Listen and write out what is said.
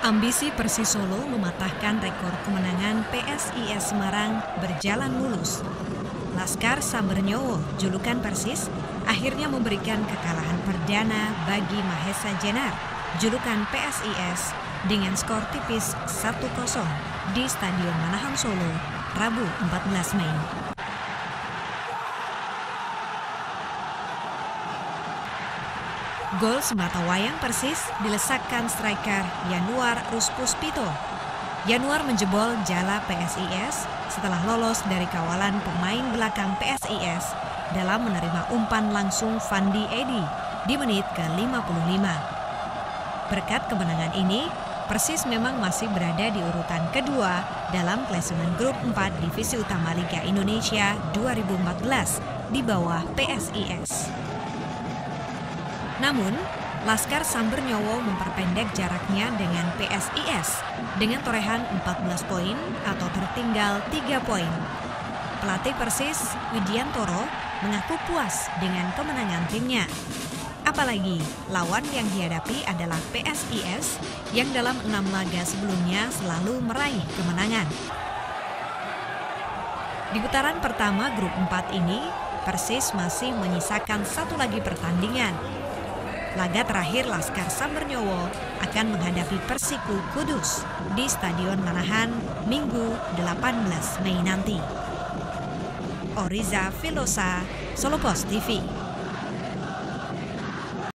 Ambisi Persis Solo mematahkan rekor kemenangan PSIS Semarang berjalan mulus. Laskar Sambernyowo, julukan Persis, akhirnya memberikan kekalahan perdana bagi Mahesa Jenar, julukan PSIS, dengan skor tipis 1-0 di Stadion Manahan Solo, Rabu 14 Mei. Gol sematawayang Persis dilesakkan striker Yanuar Ruspuspito. Yanuar menjebol jala PSIS setelah lolos dari kawalan pemain belakang PSIS dalam menerima umpan langsung Fandi Edi di menit ke-55. Berkat kemenangan ini, Persis memang masih berada di urutan kedua dalam klasemen grup 4 Divisi Utama Liga Indonesia 2014 di bawah PSIS. Namun, Laskar Sambernyowo memperpendek jaraknya dengan PSIS dengan torehan 14 poin atau tertinggal 3 poin. Pelatih Persis, Widiantoro, mengaku puas dengan kemenangan timnya. Apalagi lawan yang dihadapi adalah PSIS yang dalam 6 laga sebelumnya selalu meraih kemenangan. Di putaran pertama grup 4 ini, Persis masih menyisakan satu lagi pertandingan. Laga terakhir Laskar Sambernyowo akan menghadapi Persiku Kudus di Stadion Manahan Minggu 18 Mei nanti. Oriza Filosa, Solo Post TV.